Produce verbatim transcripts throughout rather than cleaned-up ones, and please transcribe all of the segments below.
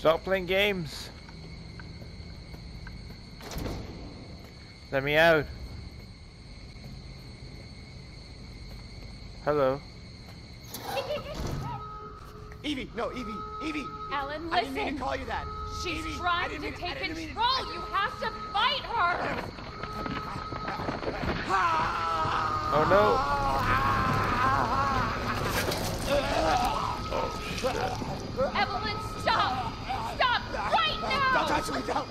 Stop playing games. Let me out. Hello. Evie, no, Evie, Evie. Alan, listen. I didn't mean to call you that. She's Evie, trying to mean, take control. Mean, you have to fight her. Oh no. Oh shit. Evelyn, stop! Stop right now! Don't touch me, don't!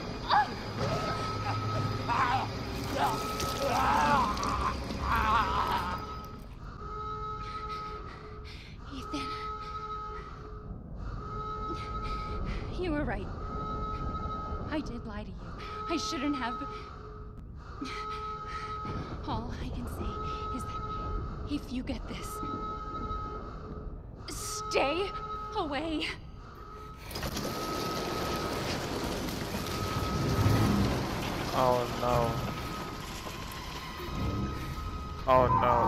Ethan. You were right. I did lie to you. I shouldn't have. All I can say is that if you get this, stay away. Oh no. Oh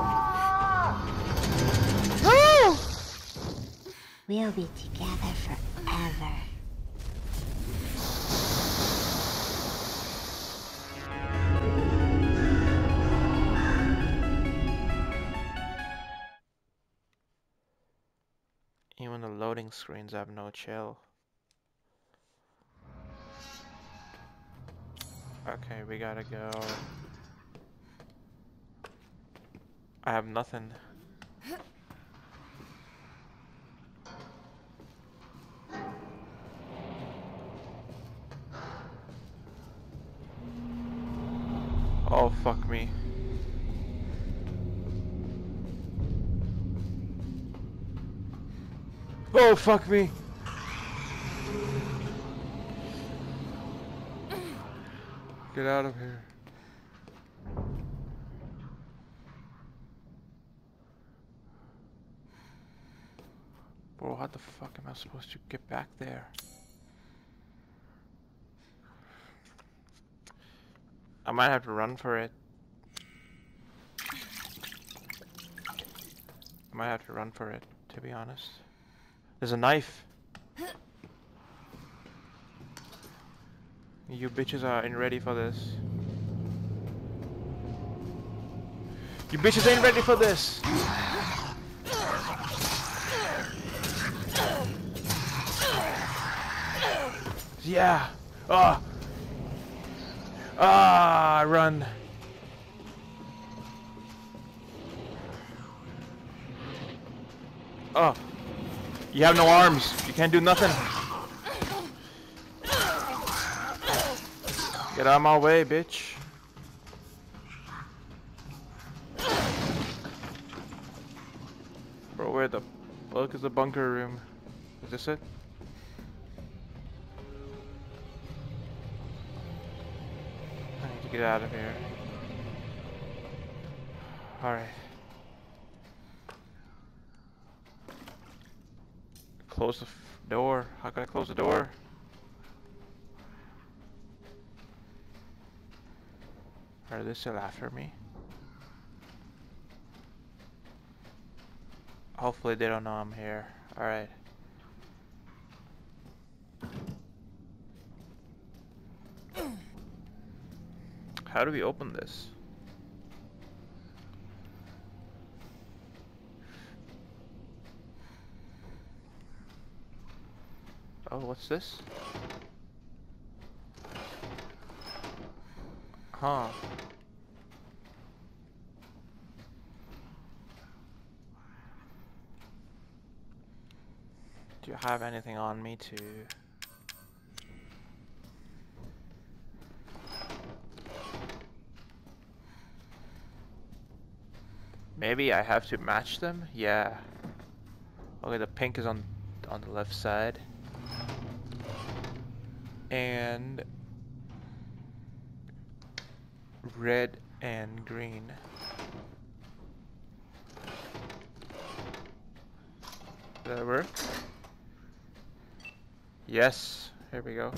no. No! We'll be together forever. Even the loading screens have no chill. Okay, we gotta go. I have nothing. Oh, fuck me. Oh, fuck me. Get out of here. Bro, how the fuck am I supposed to get back there? I might have to run for it. I might have to run for it, to be honest. There's a knife. You bitches aren't ready for this. You bitches ain't ready for this. Yeah. Ah. Ah, run. Oh. You have no arms. You can't do nothing. Get out of my way, bitch. Bro, where the fuck is the bunker room? Is this it? I need to get out of here. Alright. Close the f door. How can I close the door? Are they still after me? Hopefully they don't know I'm here. Alright. How do we open this? Oh, what's this? Huh. Do you have anything on me to... Maybe I have to match them? Yeah. Okay, the pink is on on the left side. And red and green. Did that work? Yes, here we go.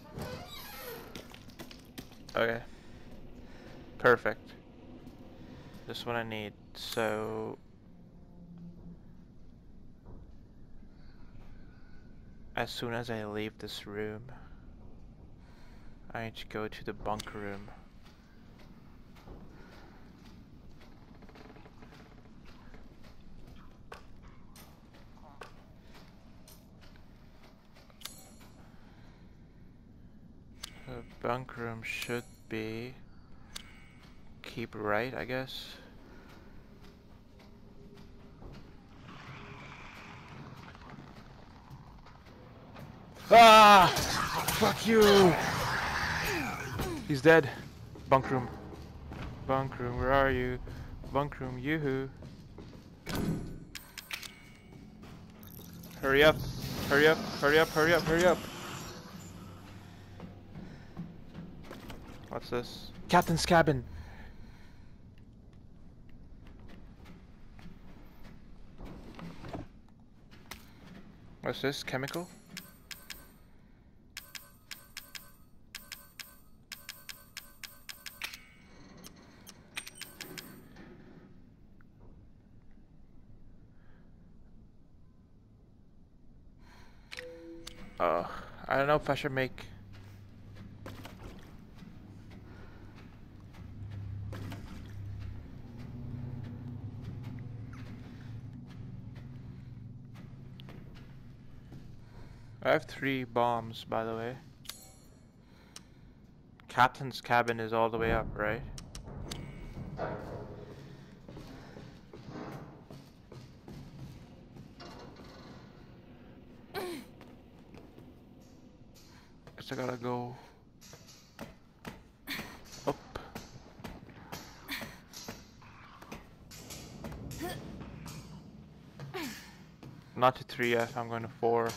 Okay. Perfect. This is what I need. So as soon as I leave this room, I need to go to the bunk room. The bunk room should be keep right, I guess. Ah! Fuck you! He's dead. Bunk room. Bunk room, where are you? Bunk room, yoo-hoo. Hurry up. Hurry up, hurry up, hurry up, hurry up. What's this? Captain's cabin. What's this? Chemical? Oh, I don't know if I should make... I have three bombs, by the way. Captain's cabin is all the way up, right? Guess I gotta go up. Not to three F, I'm going to four.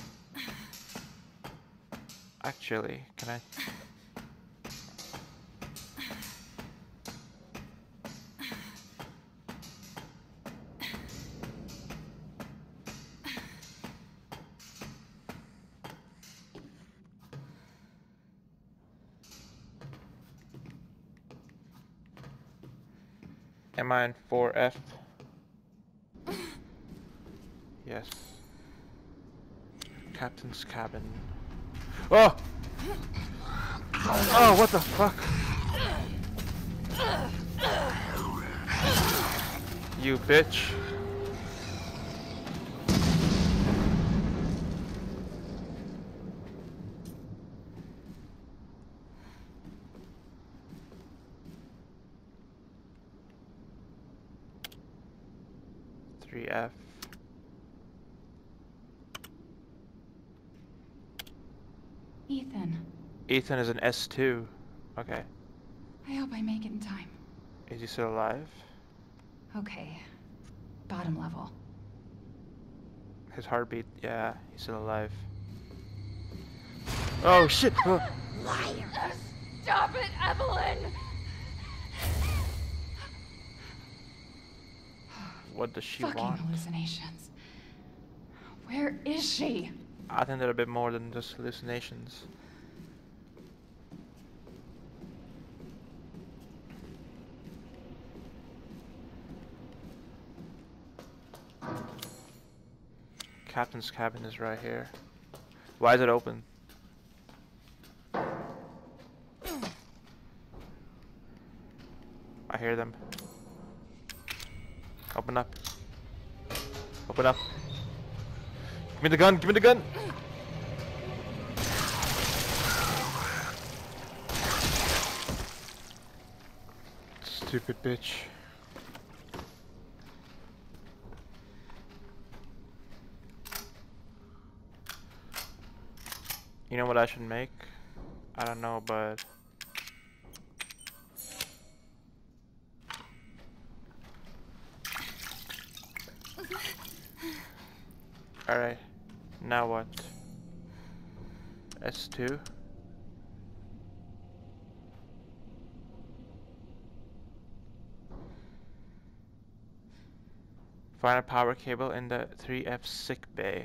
Actually, can I? Am I in four F? Yes. Captain's cabin. Oh! Oh, what the fuck? You bitch. three F. Ethan. Ethan is an S two. Okay. I hope I make it in time. Is he still alive? Okay. Bottom level. His heartbeat, yeah, he's still alive. Oh shit! Oh. Liar! Stop it, Evelyn! What does she Fucking want? hallucinations. Where is she? I think they're a bit more than just hallucinations. Captain's cabin is right here. Why is it open? I hear them. Open up. Open up. Give me the gun, give me the gun! Stupid bitch. You know what I should make? I don't know, but... Alright, now what? S two? Find a power cable in the three F sick bay.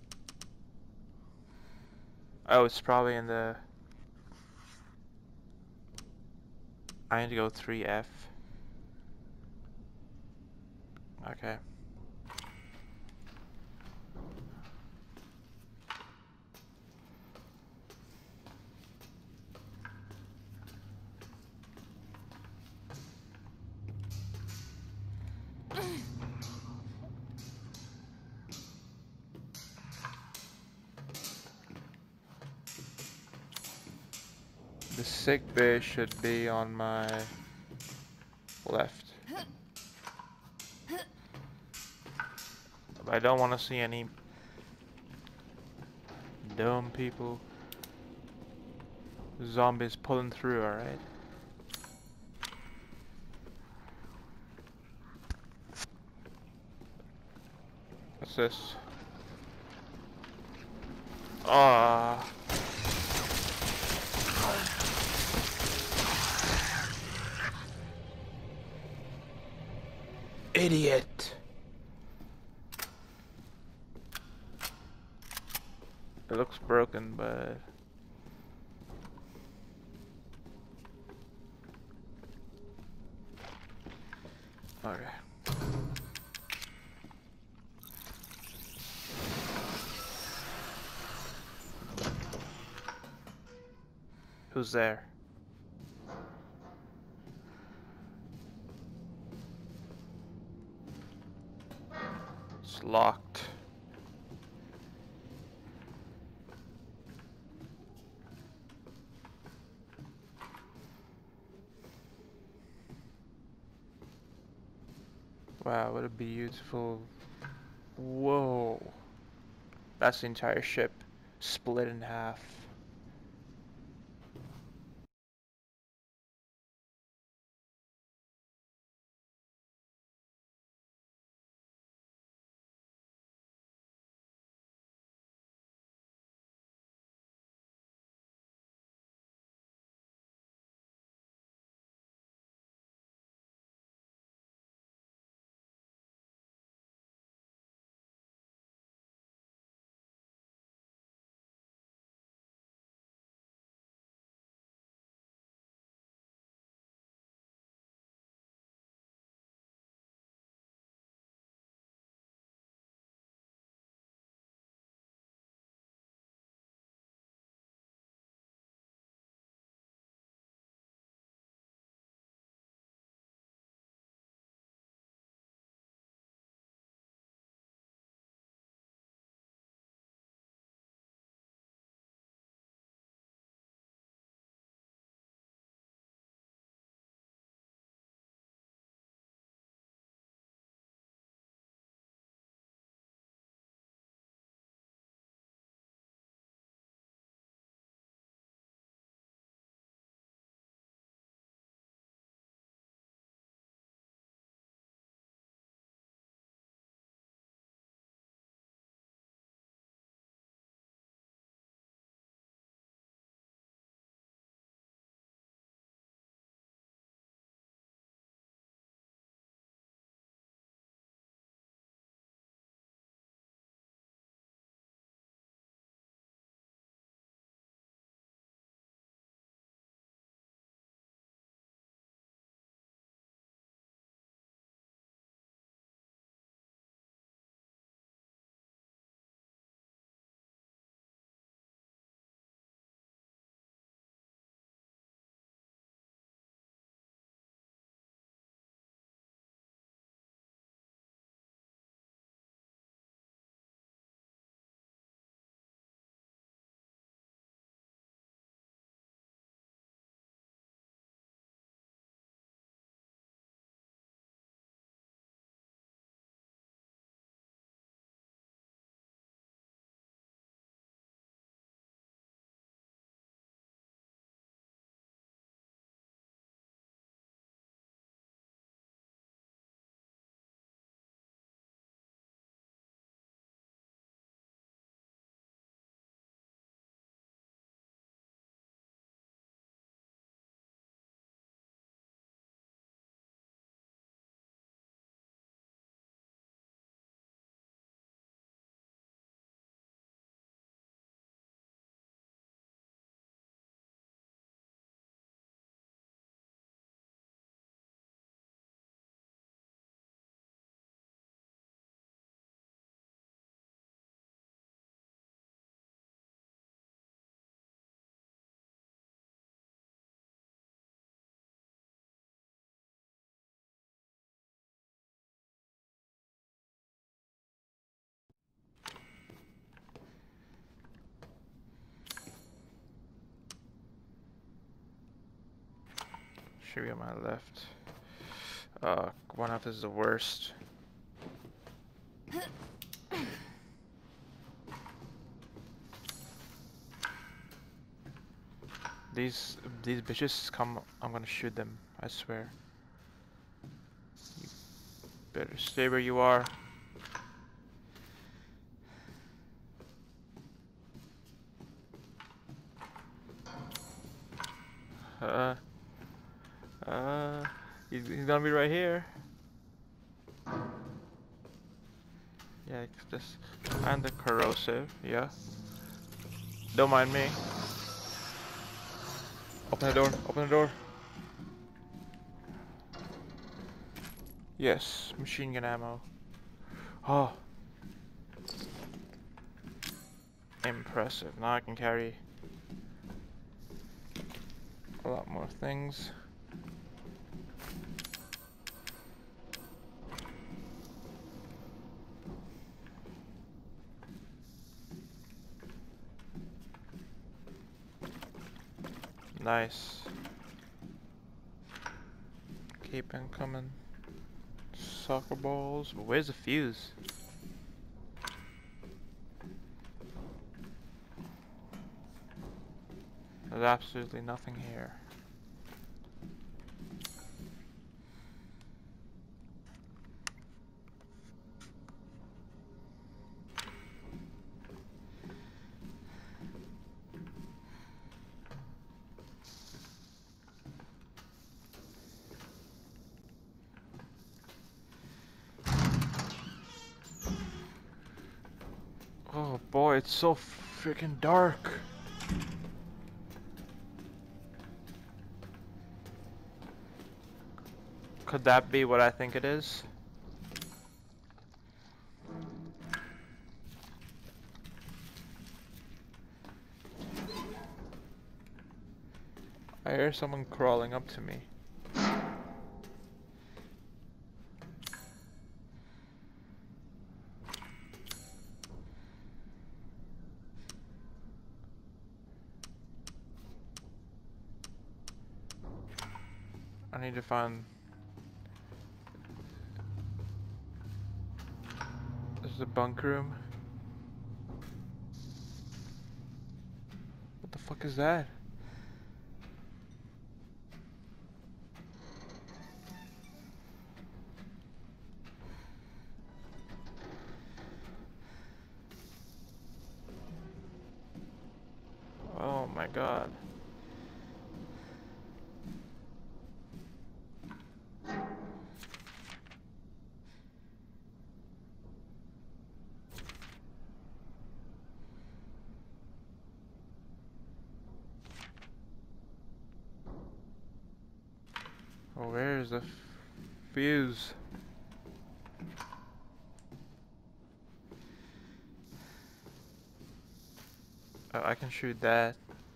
Oh, it's probably in the... I need to go three F. Okay. The sick bay should be on my left. But I don't want to see any dumb people. Zombies pulling through, alright? What's this? Ah. Idiot. It looks broken, but okay. Who's there? It's locked. Wow, what a beautiful... Whoa. That's the entire ship split in half. Should be on my left. Uh, one of is the worst. These these bitches come. I'm gonna shoot them. I swear. You better stay where you are. Uh. Uh. He's, he's gonna be right here. Yeah, just and the corrosive. Yeah. Don't mind me. Open the door. Open the door. Yes, machine gun ammo. Oh. Impressive. Now I can carry a lot more things. Nice. Keep on coming. Soccer balls. But where's the fuse? There's absolutely nothing here. Oh boy, it's so freaking dark. Could that be what I think it is? I hear someone crawling up to me. I need to find... This is a bunk room. What the fuck is that? Oh my god. Oh, where is the fuse? Oh, I can shoot that.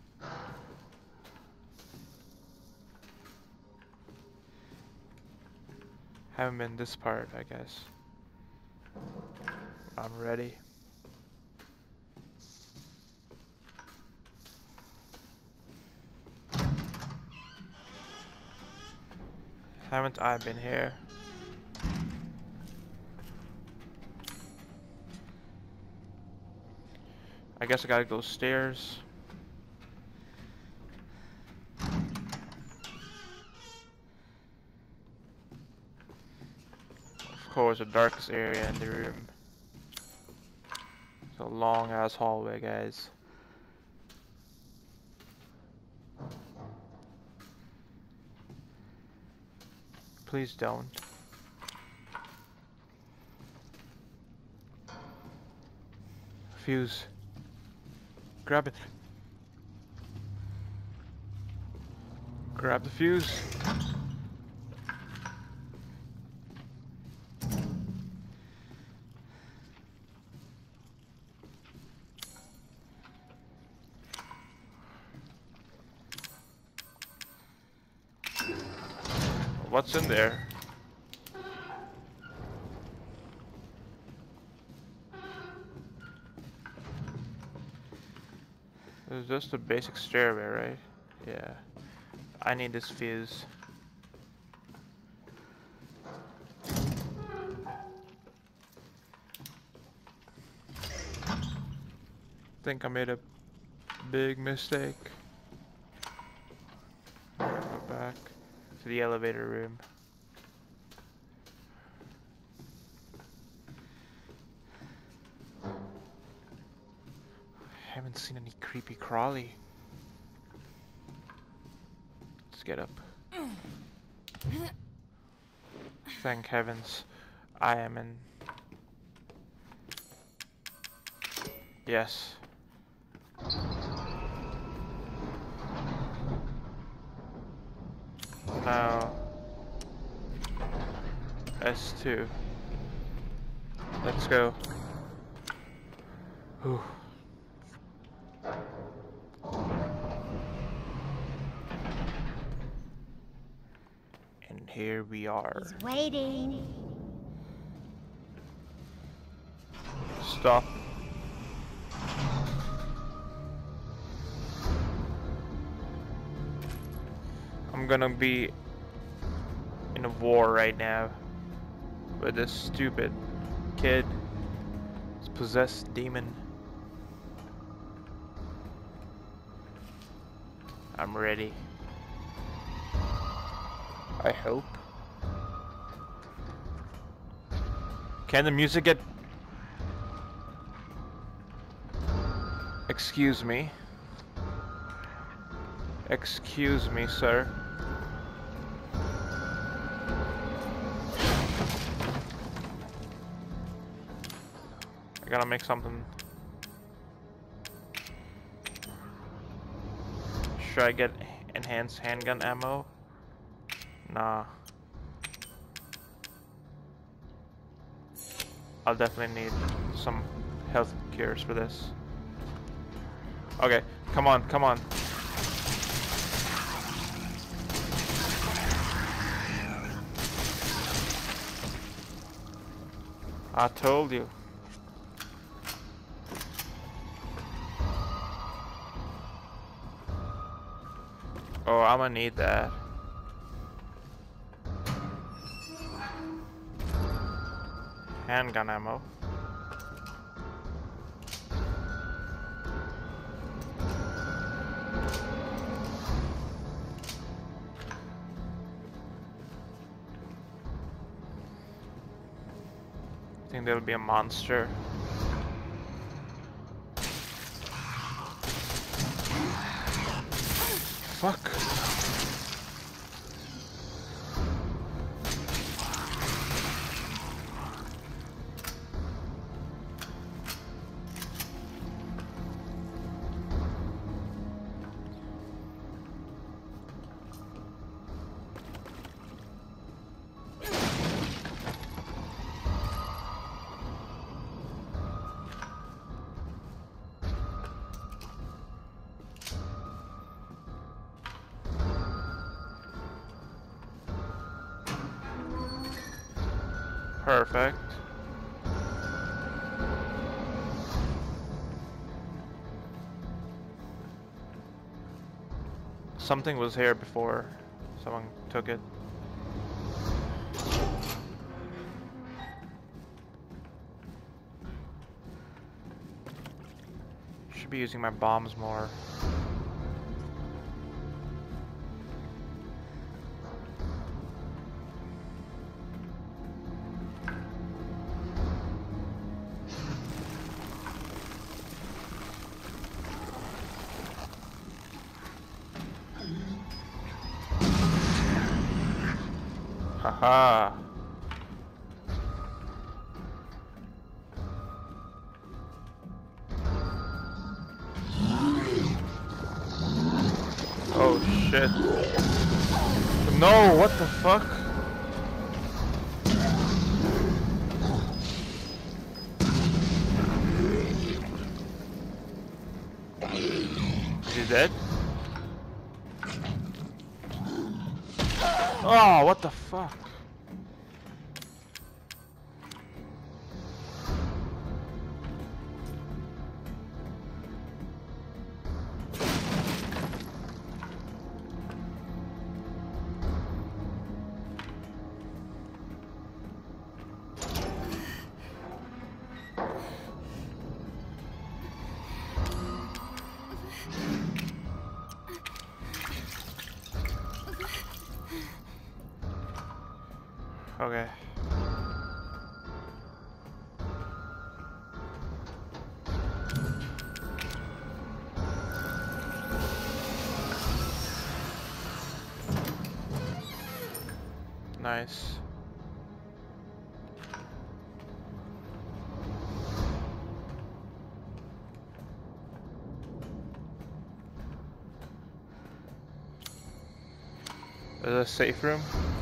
Haven't been this part, I guess. I'm ready. Haven't I been here? I guess I gotta go stairs. Of course, the darkest area in the room. It's a long ass hallway, guys. Please don't. Fuse. Grab it. Grab the fuse. What's in there? It's just a basic stairway, right? Yeah. I need this fuse. think I made a big mistake. Go back to the elevator room. I haven't seen any creepy crawly. Let's get up. Thank heavens, I am in. Yes. Now S two. Let's go. Whew. And here we are. He's waiting. Stop. I'm gonna be in a war right now with this stupid kid, this possessed demon. I'm ready. I hope. Can the music get... Excuse me. Excuse me, sir. I gotta make something. Should I get enhanced handgun ammo? Nah. I'll definitely need some health cures for this. Okay, come on, come on. I told you. Oh, I'm gonna need that. Handgun ammo. I think there'll be a monster. Fuck. Perfect. Something was here before someone took it. Should be using my bombs more. Haha. Oh shit. No, what the fuck? Is he dead? Oh, what the fuck? Okay. Nice. Is that a safe room?